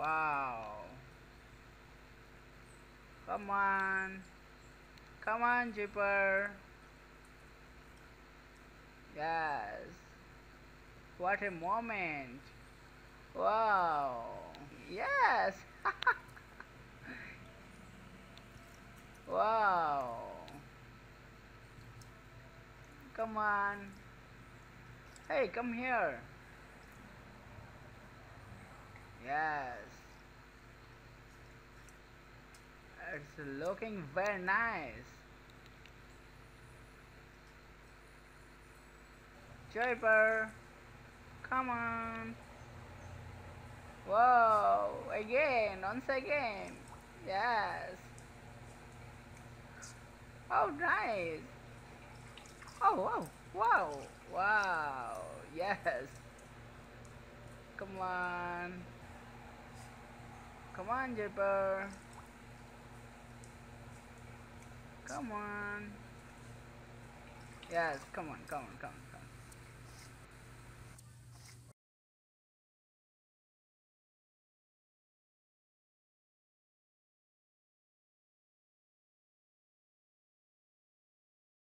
Wow. Come on. Come on, Jipper. Yes. What a moment. Wow. Yes. Wow. Come on. Hey, come here. Yes. It's looking very nice. Jipper. Come on. Whoa. Again. Once again. Yes. Oh, nice. Oh, oh, wow, wow, yes. Come on. Come on, Jipper. Come on. Yes, come on, come on, come on.